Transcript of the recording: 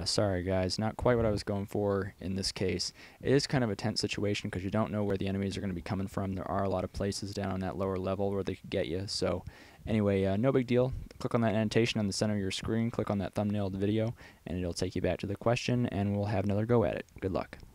sorry guys, not quite what I was going for in this case. It is kind of a tense situation because you don't know where the enemies are going to be coming from. There are a lot of places down on that lower level where they could get you. So anyway, no big deal. Click on that annotation on the center of your screen, click on that thumbnail of the video, and it'll take you back to the question, and we'll have another go at it. Good luck.